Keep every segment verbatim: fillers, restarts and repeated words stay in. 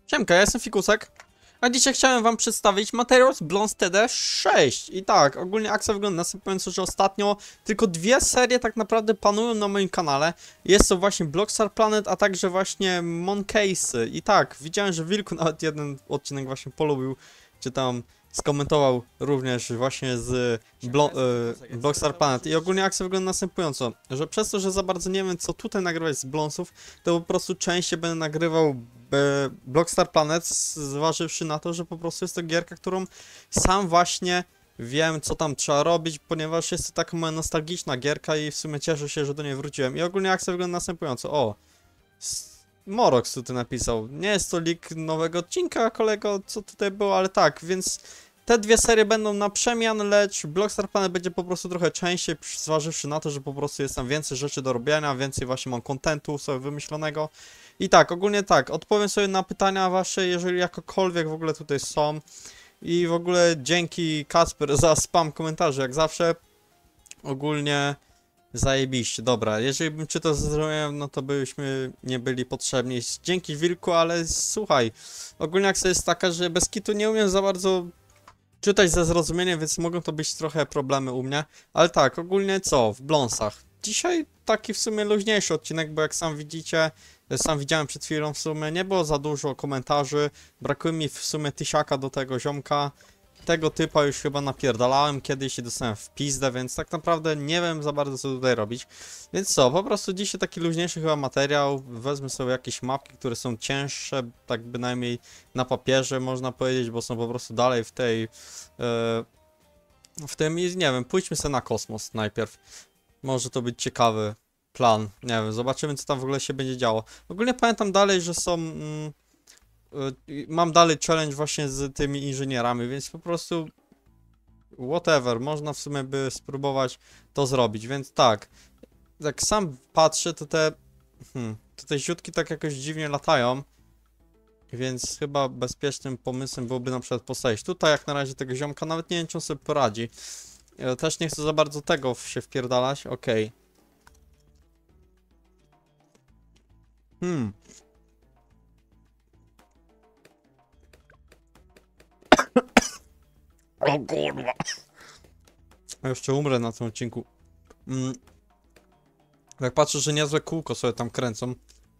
Siemka, ja jestem Fikusek, a dzisiaj chciałem wam przedstawić materiał z Bloons T D sześć. I tak, ogólnie akcja wygląda następująco, że ostatnio tylko dwie serie tak naprawdę panują na moim kanale. Jest to właśnie Blockstar Planet, a także właśnie Moncase'y. I tak, widziałem, że Wilku nawet jeden odcinek właśnie polubił, czy tam skomentował również właśnie z Blo y, Blockstar Planet. I ogólnie akcja wygląda następująco, że przez to, że za bardzo nie wiem co tutaj nagrywać z Bloonsów, to po prostu częściej będę nagrywał Blockstar Planet, zważywszy na to, że po prostu jest to gierka, którą sam właśnie wiem, co tam trzeba robić, ponieważ jest to taka moja nostalgiczna gierka i w sumie cieszę się, że do niej wróciłem. I ogólnie akcja wygląda następująco. O, Morox tutaj napisał. Nie jest to leak nowego odcinka, kolego, co tutaj było, ale tak, więc te dwie serie będą na przemian, lecz Blockstar Planet będzie po prostu trochę częściej, zważywszy na to, że po prostu jest tam więcej rzeczy do robienia, więcej właśnie mam kontentu sobie wymyślonego. I tak, ogólnie tak, odpowiem sobie na pytania wasze, jeżeli jakokolwiek w ogóle tutaj są. I w ogóle dzięki Kacper za spam komentarzy, jak zawsze. Ogólnie zajebiście, dobra, jeżeli bym czytał to zrozumiałem, no to byśmy nie byli potrzebni. Dzięki Wilku, ale słuchaj, ogólnie akcja jest taka, że bez kitu nie umiem za bardzo czytać ze zrozumieniem, więc mogą to być trochę problemy u mnie. Ale tak, ogólnie co, w Bloonsach. Dzisiaj taki w sumie luźniejszy odcinek, bo jak sam widzicie, sam widziałem przed chwilą w sumie, nie było za dużo komentarzy, brakuje mi w sumie tysiaka do tego ziomka. Tego typa już chyba napierdalałem kiedyś i dostałem w pizdę, więc tak naprawdę nie wiem za bardzo co tutaj robić. Więc co, po prostu dzisiaj taki luźniejszy chyba materiał, wezmę sobie jakieś mapki, które są cięższe, tak bynajmniej na papierze można powiedzieć, bo są po prostu dalej w tej, yy, w tym i nie wiem, pójdźmy sobie na kosmos najpierw. Może to być ciekawy plan, nie wiem, zobaczymy co tam w ogóle się będzie działo. Ogólnie pamiętam dalej, że są... Mm, mam dalej challenge właśnie z tymi inżynierami, więc po prostu whatever, można w sumie by spróbować to zrobić, więc tak, jak sam patrzę, to te hmm, to te ziutki tak jakoś dziwnie latają, więc chyba bezpiecznym pomysłem byłoby na przykład postawić tutaj jak na razie tego ziomka, nawet nie wiem czy on sobie poradzi. Ja też nie chcę za bardzo tego się wpierdalać, okej. Okay. Hmm. O kurwa. Ja jeszcze umrę na tym odcinku. Mm. Jak patrzę, że niezłe kółko sobie tam kręcą.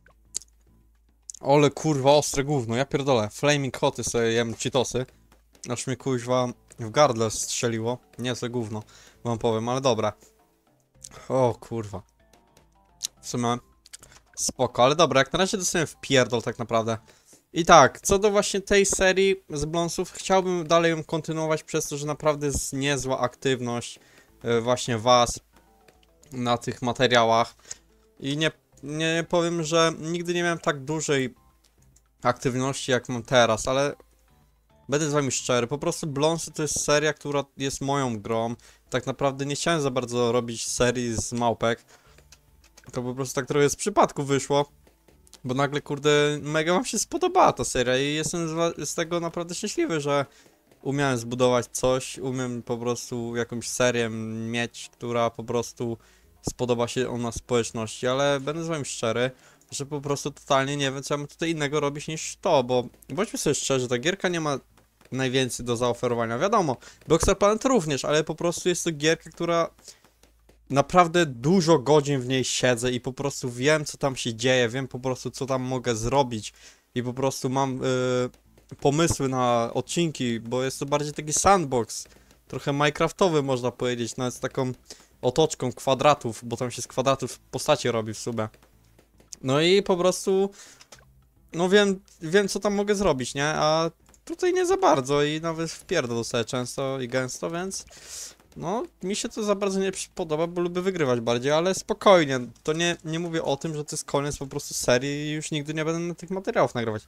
Ole kurwa, ostre gówno, ja pierdolę. Flaming hoty sobie jem cheatosy. Aż mnie kuźwa w gardle strzeliło. Niezłe gówno, wam powiem, ale dobra. O kurwa. W sumie spoko, ale dobra, jak na razie dostałem w pierdol tak naprawdę. I tak, co do właśnie tej serii z Bloonsów, chciałbym dalej ją kontynuować przez to, że naprawdę jest niezła aktywność yy, właśnie was na tych materiałach. I nie, nie powiem, że nigdy nie miałem tak dużej aktywności jak mam teraz, ale będę z wami szczery, po prostu Bloonsy to jest seria, która jest moją grą. Tak naprawdę nie chciałem za bardzo robić serii z małpek. To po prostu tak trochę z przypadku wyszło. Bo nagle, kurde, mega wam się spodobała ta seria i jestem z, z tego naprawdę szczęśliwy, że umiałem zbudować coś, umiem po prostu jakąś serię mieć, która po prostu spodoba się ona społeczności, ale będę z wami szczery, że po prostu totalnie nie wiem, co ja mam tutaj innego robić niż to, bo bądźmy sobie szczerzy, ta gierka nie ma najwięcej do zaoferowania, wiadomo, Blockstar Planet również, ale po prostu jest to gierka, która... Naprawdę dużo godzin w niej siedzę i po prostu wiem co tam się dzieje, wiem po prostu co tam mogę zrobić i po prostu mam yy, pomysły na odcinki, bo jest to bardziej taki sandbox, trochę minecraftowy można powiedzieć, nawet z taką otoczką kwadratów, bo tam się z kwadratów postacie robi w sumie. No i po prostu, no wiem, wiem co tam mogę zrobić, nie? A tutaj nie za bardzo i nawet wpierdol dostaję często i gęsto, więc... No, mi się to za bardzo nie podoba, bo lubię wygrywać bardziej, ale spokojnie, to nie, nie mówię o tym, że to jest koniec po prostu serii i już nigdy nie będę na tych materiałów nagrywać.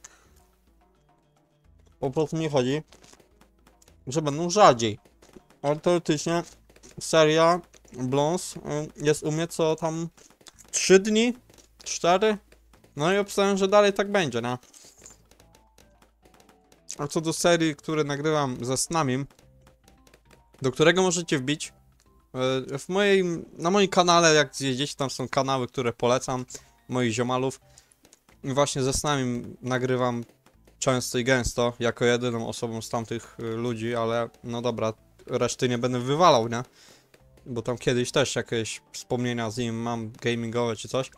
Po prostu mi chodzi, że będą rzadziej. Ale teoretycznie seria Bloons jest u mnie co tam trzy dni, cztery, no i obstawiam, że dalej tak będzie, nie? A co do serii, które nagrywam ze Snamim, do którego możecie wbić w mojej, na moim kanale, jak zjedziecie, tam są kanały, które polecam, moich ziomalów. I właśnie ze Snamim nagrywam często i gęsto, jako jedyną osobą z tamtych y, ludzi, ale no dobra, reszty nie będę wywalał, nie? Bo tam kiedyś też jakieś wspomnienia z nim mam, gamingowe czy coś.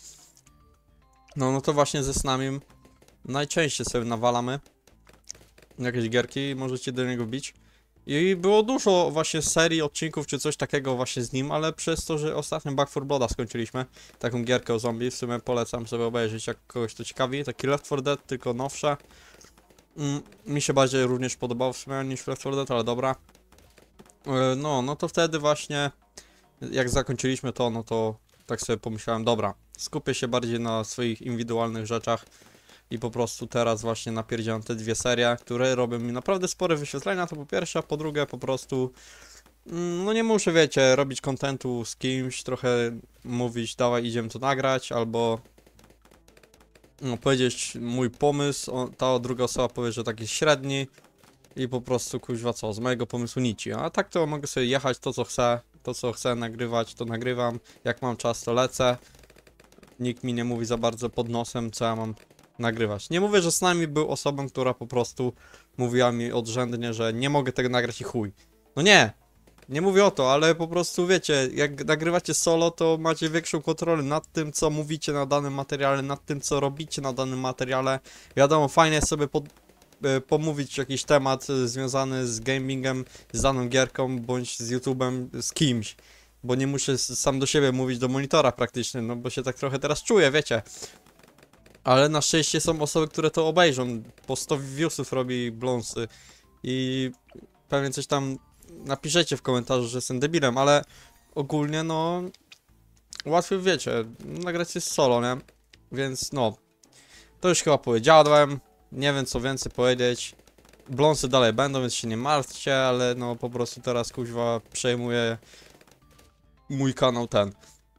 No, no to właśnie ze Snamim najczęściej sobie nawalamy jakieś gierki, możecie do niego bić. I było dużo właśnie serii, odcinków czy coś takiego właśnie z nim, ale przez to, że ostatnio Back four Blooda skończyliśmy, taką gierkę o zombie, w sumie polecam sobie obejrzeć, jak kogoś to ciekawi. Taki Left four Dead, tylko nowsze. Mm, mi się bardziej również podobało w sumie niż Left four Dead, ale dobra. Yy, no, no to wtedy właśnie, jak zakończyliśmy to, no to tak sobie pomyślałem, dobra, skupię się bardziej na swoich indywidualnych rzeczach. I po prostu teraz właśnie napierdziałem te dwie serie, które robią mi naprawdę spore wyświetlenia, to po pierwsze, a po drugie po prostu mm, no nie muszę, wiecie, robić kontentu z kimś, trochę mówić, dawaj idziemy to nagrać, albo no, powiedzieć mój pomysł, o, ta druga osoba powie, że taki średni i po prostu kuźwa co, z mojego pomysłu nici, a tak to mogę sobie jechać to co chcę, to co chcę nagrywać to nagrywam, jak mam czas to lecę, nikt mi nie mówi za bardzo pod nosem co ja mam nagrywać. Nie mówię, że z nami był osobą, która po prostu mówiła mi odrzędnie, że nie mogę tego nagrać i chuj. No nie! Nie mówię o to, ale po prostu wiecie, jak nagrywacie solo, to macie większą kontrolę nad tym, co mówicie na danym materiale, nad tym, co robicie na danym materiale. Wiadomo, fajnie jest sobie pod, y, pomówić jakiś temat y, związany z gamingiem, z daną gierką, bądź z YouTube'em, z kimś. Bo nie muszę sam do siebie mówić do monitora praktycznie, no bo się tak trochę teraz czuję, wiecie. Ale na szczęście są osoby, które to obejrzą. Po sto viewsów robi Blonsy. I pewnie coś tam napiszecie w komentarzu, że jestem debilem, ale ogólnie no łatwiej wiecie, nagrać jest solo, nie? Więc no, to już chyba powiedziałem. Nie wiem co więcej powiedzieć. Blonsy dalej będą, więc się nie martwcie, ale no po prostu teraz kuźwa przejmuje mój kanał ten.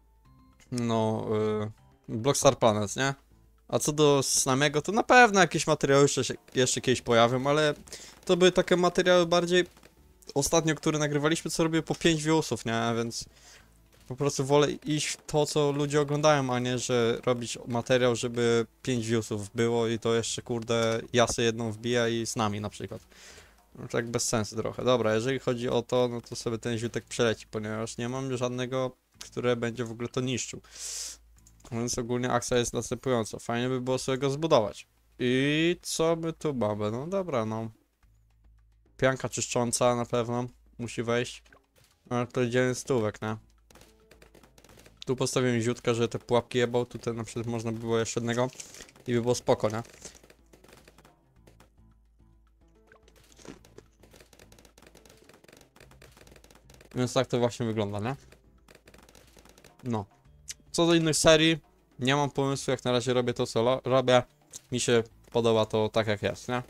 No, yy, Blockstar Planet, nie? A co do Snamiego, to na pewno jakieś materiały jeszcze, się, jeszcze kiedyś pojawią, ale to były takie materiały bardziej ostatnio, które nagrywaliśmy, co robię po pięć viewsów, nie? Więc po prostu wolę iść w to, co ludzie oglądają, a nie, że robić materiał, żeby pięć viewsów było i to jeszcze, kurde, ja sobie jedną wbiję i z nami na przykład. No, tak bez sensu trochę. Dobra, jeżeli chodzi o to, no to sobie ten ziutek przeleci, ponieważ nie mam żadnego, które będzie w ogóle to niszczył. Więc ogólnie akcja jest następująca. Fajnie by było sobie go zbudować. I co my tu mamy? No dobra, no. Pianka czyszcząca na pewno musi wejść. Ale to dziewięć stówek, nie? Tu postawiłem ziutka, że te pułapki jebał. Tutaj na przykład można by było jeszcze jednego i by było spoko, nie? Więc tak to właśnie wygląda, nie? No. Co do innych serii, nie mam pomysłu, jak na razie robię to, co robię. Mi się podoba to tak, jak jest, nie?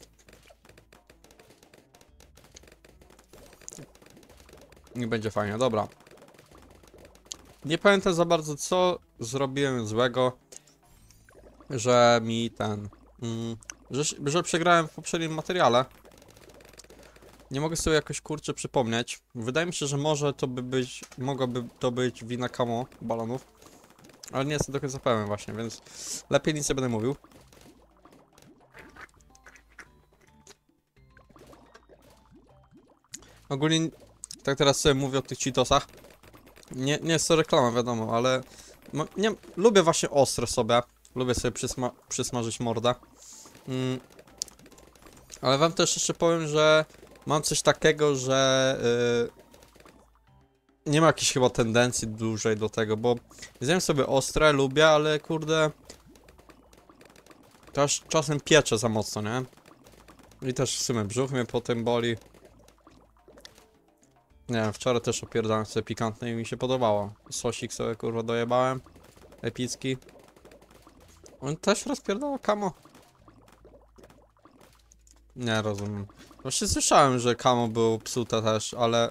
I będzie fajnie, dobra. Nie pamiętam za bardzo, co zrobiłem złego, że mi ten... Mm, że, że przegrałem w poprzednim materiale. Nie mogę sobie jakoś, kurczę, przypomnieć. Wydaje mi się, że może to by być... mogłaby to być wina Camo balonów. Ale nie jestem do końca pewien właśnie, więc lepiej nic nie będę mówił. Ogólnie, tak teraz sobie mówię o tych cheatosach. Nie, nie jest to reklama, wiadomo, ale... No, nie, lubię właśnie ostre sobie. Lubię sobie przysma przysmażyć mordę. Mm. Ale wam też jeszcze powiem, że mam coś takiego, że... Yy, nie ma jakiejś chyba tendencji dłużej do tego, bo zjem sobie ostre, lubię, ale kurde... Też czasem piecze za mocno, nie? I też w sumie brzuch mnie potem boli. Nie wiem, wczoraj też opierdałem sobie pikantne i mi się podobało. Sosik sobie kurwa dojebałem. Epicki. On też rozpierdala Camo. Nie rozumiem. Właśnie słyszałem, że Camo było psute też, ale...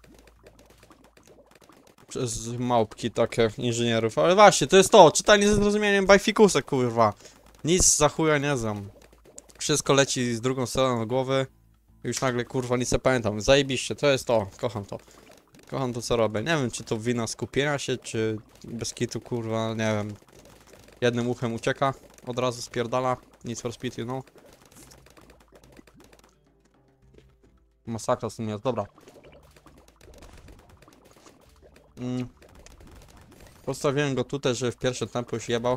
Przez małpki takie inżynierów. Ale właśnie, to jest to, czytanie ze zrozumieniem bajfikusa, kurwa. Nic za chuja nie znam. Wszystko leci z drugą stroną do głowy. Już nagle, kurwa, nic nie pamiętam. Zajebiście, to jest to. Kocham to. Kocham to, co robię. Nie wiem, czy to wina skupienia się, czy bez kitu, kurwa, nie wiem. Jednym uchem ucieka, od razu spierdala. Nic for speed, you know. Masakra z tym jest, dobra. Mm. Postawiłem go tutaj, żeby w pierwsze tempo już jebał.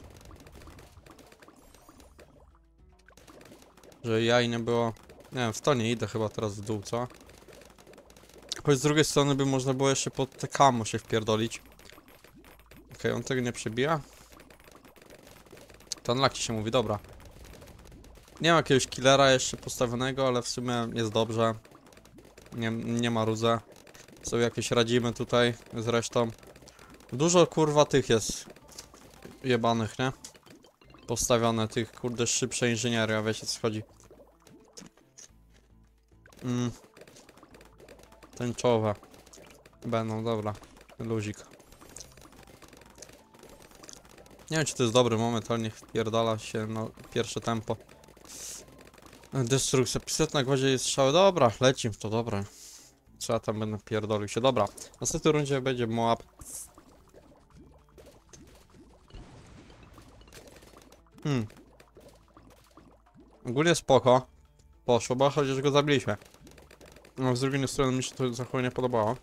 Że jaj nie było... Nie wiem, w to nie idę chyba teraz w dół, co? Choć z drugiej strony by można było jeszcze pod te kamo się wpierdolić. Okej, okay, on tego nie przebija. To unlucky się mówi, dobra. Nie ma jakiegoś killera jeszcze postawionego, ale w sumie jest dobrze. Nie, nie ma rudze. Sobie jakieś radzimy tutaj z resztą. Dużo kurwa tych jest jebanych, nie? Postawione tych kurde szybsze inżynieria, wiecie co chodzi. Mm. Tęczowe. Będą, dobra. Luzik. Nie wiem czy to jest dobry moment, ale niech wpierdala się na pierwsze tempo. Destrukcja. Pistolet na gwoździe jest strzały. Dobra, lecim w to, dobra. Co ja tam będę pierdolił się. Dobra. W następnej rundzie będzie Moab. Hmm. Ogólnie spoko. Poszło, bo chociaż go zabiliśmy. No z drugiej strony mi się to zachowanie podobało.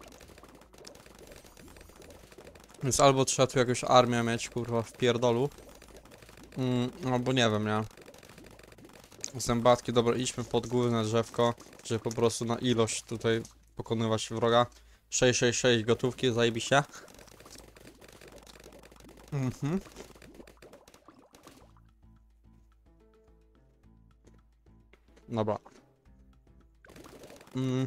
Więc albo trzeba tu jakąś armię mieć, kurwa, w pierdolu. Mm, albo nie wiem, nie. Zębatki, dobra, idźmy pod główne drzewko, żeby po prostu na ilość tutaj pokonywać wroga. sześć sześć sześć gotówki, zajebiście. Mhm. Dobra. Mm.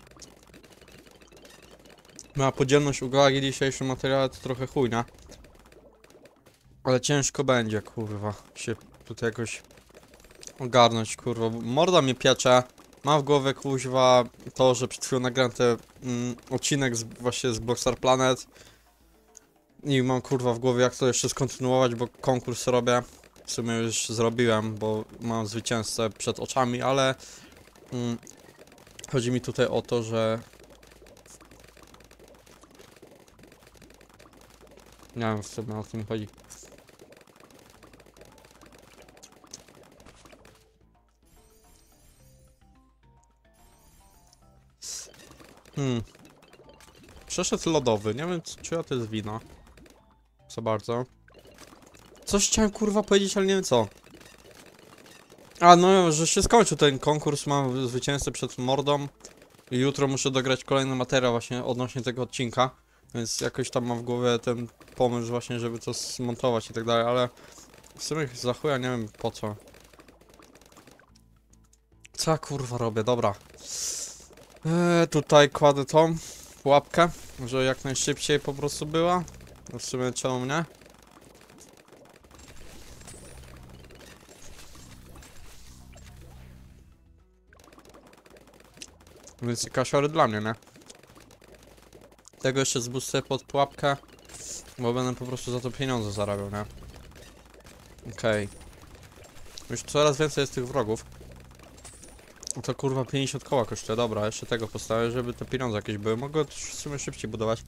Na podzielność uwagi dzisiejszym materiale to trochę chujna. Ale ciężko będzie, kurwa, się tutaj jakoś ogarnąć, kurwa. Morda mnie piecze. Mam w głowie, kuźwa, to, że przed chwilą nagrałem ten mm, odcinek z, właśnie z Blockstar Planet. I mam, kurwa, w głowie, jak to jeszcze skontynuować, bo konkurs robię. W sumie już zrobiłem, bo mam zwycięzcę przed oczami, ale... Mm, chodzi mi tutaj o to, że... Nie wiem, w sumie o co mi chodzi. Hmm. Przeszedł lodowy, nie wiem czy to jest wino. Co bardzo. Coś chciałem kurwa powiedzieć, ale nie wiem co. A no, że się skończył ten konkurs, mam zwycięzcę przed mordą. I jutro muszę dograć kolejny materiał właśnie odnośnie tego odcinka. Więc jakoś tam mam w głowie ten pomysł właśnie, żeby to zmontować i tak dalej, ale... W sumie za chuja nie wiem po co. Co ja kurwa robię, dobra. Eee, tutaj kładę tą łapkę, że jak najszybciej po prostu była. No w sumie czemu nie? Więc kasiory dla mnie, nie? Tego jeszcze zbóstę pod pułapkę, bo będę po prostu za to pieniądze zarabiał, nie? Okej. Okay. Już coraz więcej jest tych wrogów. To kurwa pięćdziesiąt koła kosztuje, dobra, jeszcze tego postawię, żeby te pieniądze jakieś były. Mogę w sumie szybciej budować.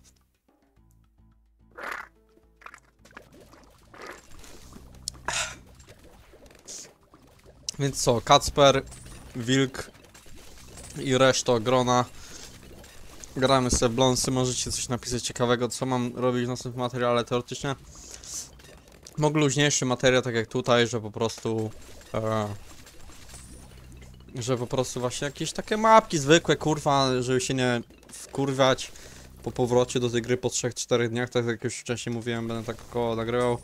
Więc co, Kacper, Wilk i reszta grona. Gramy sobie w Blonsy, możecie coś napisać ciekawego, co mam robić w następnym materiale teoretycznie. Mogę luźniejszy materiał, tak jak tutaj, że po prostu... E, że po prostu właśnie jakieś takie mapki zwykłe, kurwa, żeby się nie wkurwać po powrocie do tej gry po trzech czterech dniach, tak jak już wcześniej mówiłem, będę tak około nagrywał.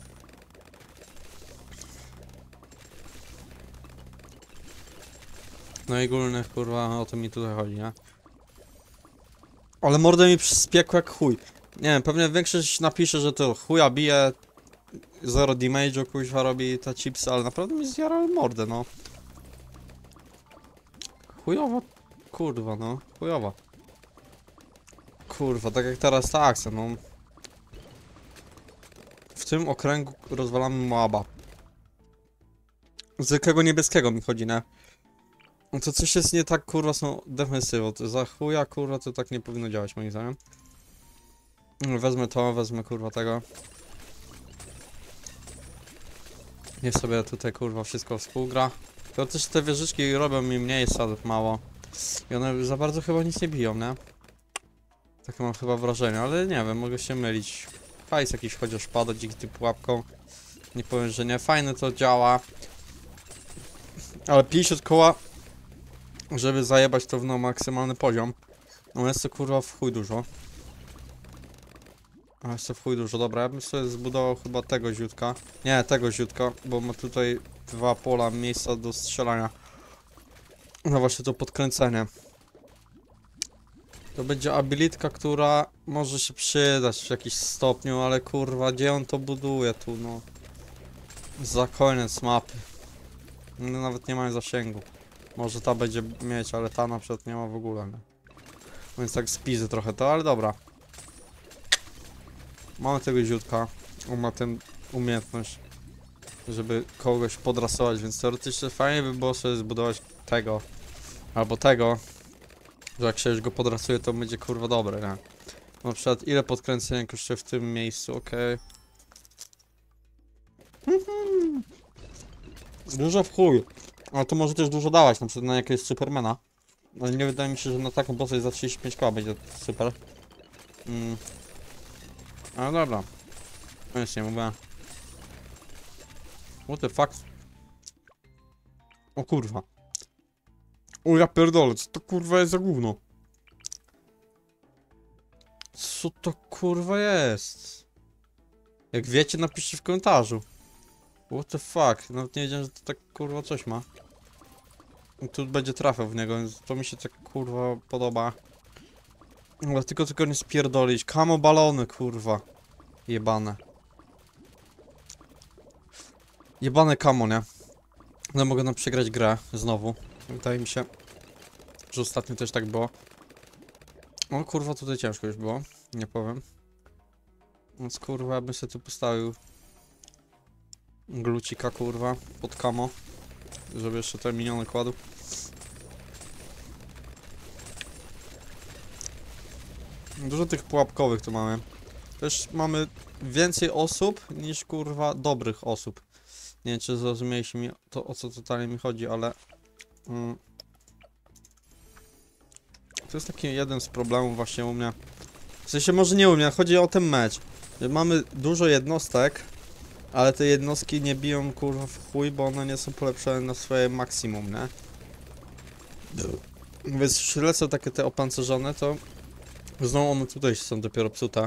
No i ogólnie, kurwa, o to mi tutaj chodzi, nie? Ale mordę mi spiekł jak chuj. Nie wiem, pewnie większość napisze, że to chuja bije, zero damage'u, kuźwa robi te chipsy, ale naprawdę mi zjarały mordę, no. Chujowo, kurwa, no, chujowo. Kurwa, tak jak teraz ta akcja, no. W tym okręgu rozwalamy Moaba. Zwykłego niebieskiego mi chodzi, nie? No to coś jest nie tak, kurwa, są defensywą. To za chuja, kurwa, to tak nie powinno działać, moim zdaniem. Wezmę to, wezmę, kurwa, tego. Niech sobie tutaj, kurwa, wszystko współgra. To też te wieżyczki robią mi mniej sadów mało. I one za bardzo chyba nic nie biją, nie? Takie mam chyba wrażenie, ale nie wiem, mogę się mylić. Hajs jakiś chociaż pada dzięki tym pułapką. Nie powiem, że nie. Fajne to działa. Ale pięćdziesiąt koła, żeby zajebać to w no maksymalny poziom. No jest to kurwa w chuj dużo. A jest to w chuj dużo, dobra, ja bym sobie zbudował chyba tego ziutka. Nie, tego ziutka, bo ma tutaj dwa pola miejsca do strzelania. No właśnie to podkręcenie. To będzie abilitka, która może się przydać w jakimś stopniu, ale kurwa, gdzie on to buduje tu, no. Za koniec mapy. No, nawet nie mają zasięgu. Może ta będzie mieć, ale ta na przykład nie ma w ogóle, nie? Więc tak spizy trochę to, ale dobra. Mamy tego ziutka. On ma tę umiejętność, żeby kogoś podrasować, więc teoretycznie fajnie by było sobie zbudować tego. Albo tego. Że jak się już go podrasuje, to będzie kurwa dobre, nie? Na przykład ile podkręcenia kosztuje w tym miejscu, okej. Okay. Dużo w chuj. Ale to może też dużo dawać, na przykład na jakiegoś Supermana. Ale nie wydaje mi się, że na taką postać za trzydzieści pięć koła będzie super. Mm. Ale dobra. No nic nie mówię. What the fuck? O kurwa. O ja pierdolę, co to kurwa jest za gówno? Co to kurwa jest? Jak wiecie, napiszcie w komentarzu. What the fuck? Nawet nie wiedziałem, że to tak kurwa coś ma. I tu będzie trafiał w niego, więc to mi się tak kurwa podoba. Ale tylko tylko nie spierdolić. Kamo balony kurwa. Jebane. Jebane kamo, nie? No mogę nam przegrać grę znowu. Wydaje mi się, że ostatnio też tak było. O kurwa, tutaj ciężko już było. Nie powiem. Więc kurwa, ja bym sobie tu postawił glucika kurwa pod kamo. Żeby jeszcze te miniony kładł. Dużo tych pułapkowych tu mamy. Też mamy więcej osób niż kurwa dobrych osób. Nie wiem, czy zrozumieliście mi to, o co totalnie mi chodzi, ale... Mm, to jest taki jeden z problemów właśnie u mnie. W sensie może nie u mnie, chodzi o ten mecz. Że mamy dużo jednostek, ale te jednostki nie biją kurwa w chuj, bo one nie są polepszone na swoje maksimum, nie? Więc jeśli lecą takie te opancerzone, to znowu one tutaj są dopiero psute.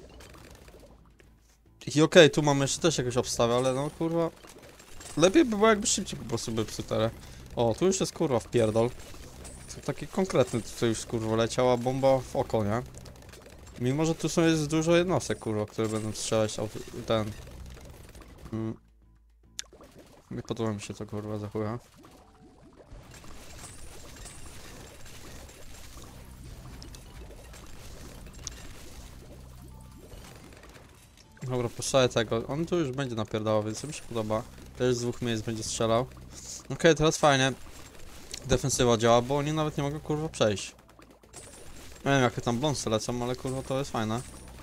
I okej, okay, tu mamy jeszcze też jakąś obstawę, ale no kurwa... Lepiej by było jakby szybciej po prostu by psute. O, tu już jest kurwa wpierdol. To taki konkretny tutaj już kurwa leciała bomba w oko, nie? Mimo, że tu są jest dużo jednostek kurwa, które będą strzelać ten... Mm. Nie podoba mi się to kurwa za chuja. Dobra, poszalę tego. On tu już będzie napierdalał, więc to mi się podoba. Też z dwóch miejsc będzie strzelał. Okej, okay, teraz fajnie. Defensywa działa, bo oni nawet nie mogą kurwa przejść. Nie wiem jakie tam blonsy lecą, ale kurwa to jest fajne.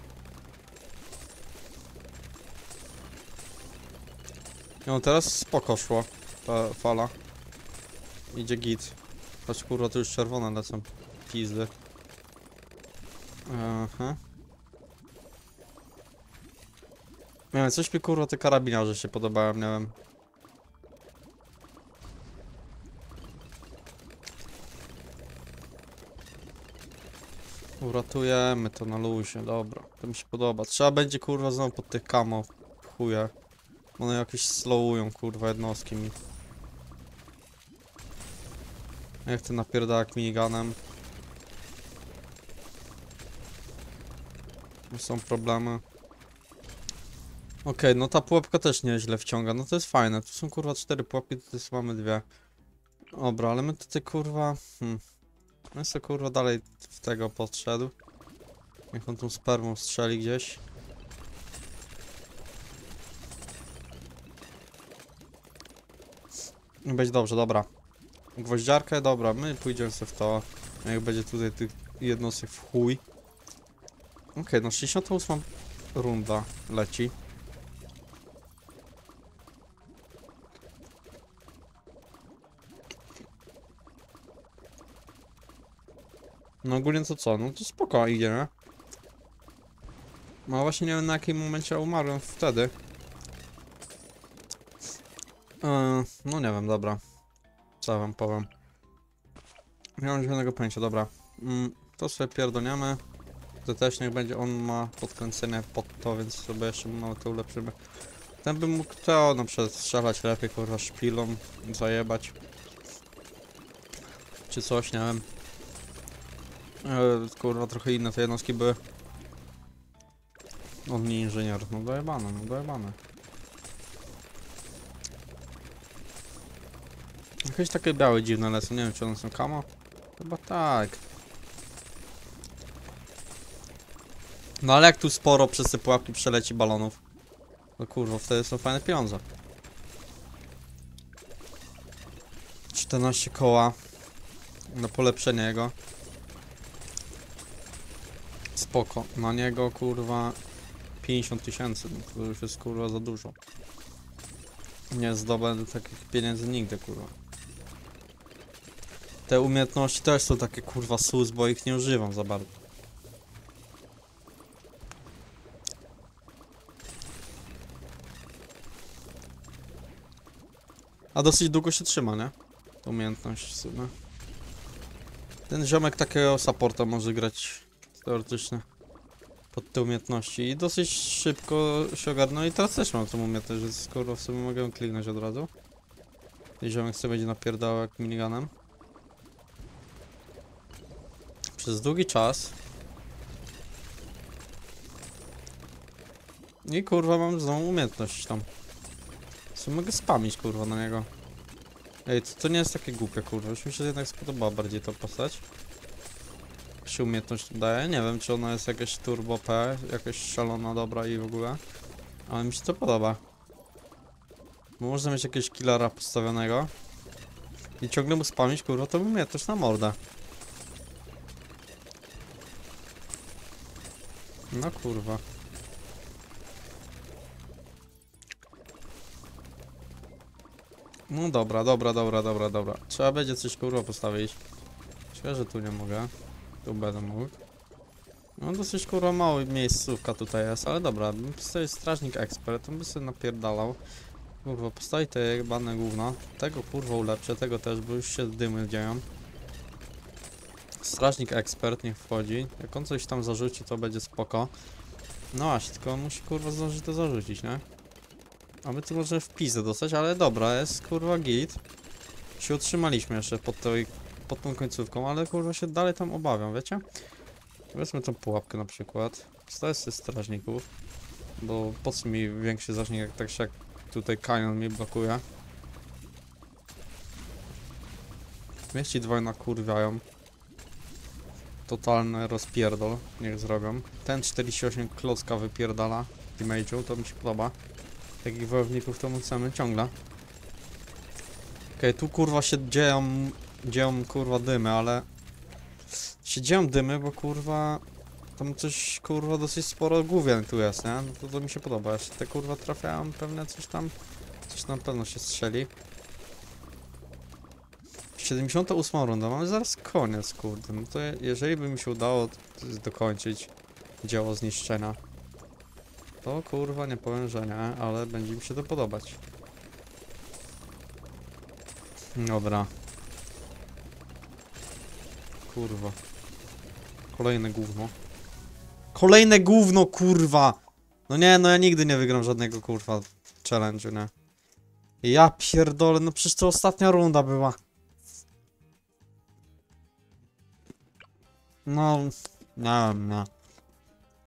No teraz spoko szło ta fala. Idzie git. Choć kurwa tu już czerwone lecą. Pizdy. Aha. Nie wiem, coś mi kurwa te karabiniarze się podobają, nie wiem. Uratujemy to na luzie, dobra. To mi się podoba. Trzeba będzie kurwa znowu pod tych kamo. Chuje. One jakieś slowują kurwa jednostki mi. Jak ten napierdalak miniganem. Są problemy. Okej, okay, no ta pułapka też nieźle wciąga, no to jest fajne. Tu są kurwa cztery pułapki, tutaj mamy dwie. Dobra, ale my tutaj kurwa... Hmm. No jest to kurwa dalej w tego podszedł. Niech on tą spermą strzeli gdzieś. Będzie dobrze, dobra. Gwoździarkę, dobra, my pójdziemy sobie w to. Jak będzie tutaj tych jednostek w chuj. Okej, okay, no sześćdziesiąta ósma runda leci. No ogólnie to co? No to spoko idzie, nie? No właśnie nie wiem na jakim momencie umarłem wtedy. Yy, no nie wiem, dobra. Co wam powiem? Nie mam żadnego pojęcia, dobra. Mm, to sobie pierdolniamy. To też niech będzie, on ma podkręcenie pod to, więc sobie jeszcze mamy to ulepszymy. Ten by mógł to na przykład strzelać lepiej, kurwa, szpilą, zajebać. Czy coś, nie wiem. E, kurwa, trochę inne te jednostki były. On nie inżynier, no dojebane, no dojebane. Jakieś takie białe dziwne lecą, nie wiem czy one są kamo? Chyba tak. No ale jak tu sporo przez te pułapki przeleci balonów? No kurwa, wtedy są fajne pieniądze. czternaście koła. Na polepszenie jego. Spoko. Na niego kurwa pięćdziesiąt tysięcy. No to już jest kurwa za dużo. Nie zdobędę takich pieniędzy nigdy kurwa. Te umiejętności też są takie kurwa sus, bo ich nie używam za bardzo. A dosyć długo się trzyma, nie? Ta umiejętność w sumie. Ten ziomek takiego supporta może grać teoretycznie pod te umiejętności i dosyć szybko się ogarnął i teraz też mam tą umiejętność, że skoro w sumie mogę kliknąć od razu. Ten ziomek sobie będzie napierdał jak miniganem. Przez długi czas. I kurwa mam znowu umiejętność tam. W sumie mogę spamić kurwa na niego. Ej, to, to nie jest takie głupie kurwa, już mi się jednak spodobała bardziej ta postać. Jak się umiejętność daje, nie wiem czy ona jest jakaś turbo P, jakaś szalona dobra i w ogóle. Ale mi się to podoba. Bo można mieć jakiegoś killera postawionego. I ciągle mu spamić kurwa, to umiejętność na mordę. No kurwa. No dobra, dobra, dobra, dobra, dobra. Trzeba będzie coś kurwa postawić. Myślę, że tu nie mogę. Tu będę mógł. No dosyć kurwa mało miejscówka tutaj jest, ale dobra, bym postawił strażnik ekspert, on by sobie napierdalał. Kurwa, postawi te jebane gówno. Tego kurwa ulepszę, tego też, bo już się dymy dzieją. Strażnik ekspert niech wchodzi. Jak on coś tam zarzuci, to będzie spoko. No właśnie, tylko on musi kurwa zdążyć to zarzucić, nie? A my tu możemy w pizdę dostać, ale dobra, jest kurwa git. Się utrzymaliśmy jeszcze pod, tej, pod tą końcówką, ale kurwa się dalej tam obawiam, wiecie? Weźmy tą pułapkę na przykład. Staję z strażników. Bo po co mi większy zacznik, jak tak się jak tutaj kanion mi blokuje. Mieści dwaj nakurwiają. Totalny rozpierdol, niech zrobią. Ten czterdzieści osiem klocka wypierdala damage'u, to mi się podoba. Takich wojowników to my chcemy ciągle. Okej, okay, tu kurwa się dzieją, dzieją kurwa dymy, ale... Się dzieją dymy, bo kurwa... Tam coś kurwa dosyć sporo główien tu jest, nie? No to, to mi się podoba, jeszcze te kurwa trafiają pewnie coś tam... Coś na pewno się strzeli. siedemdziesiąta ósma runda, mamy zaraz koniec, kurde. No to jeżeli by mi się udało dokończyć dzieło zniszczenia, to kurwa nie powiem, że nie, ale będzie mi się to podobać. Dobra. Kurwa. Kolejne gówno. Kolejne gówno, kurwa! No nie, no ja nigdy nie wygram żadnego kurwa challenge'u, nie? Ja pierdolę, no przecież to ostatnia runda była. No, nie wiem, nie.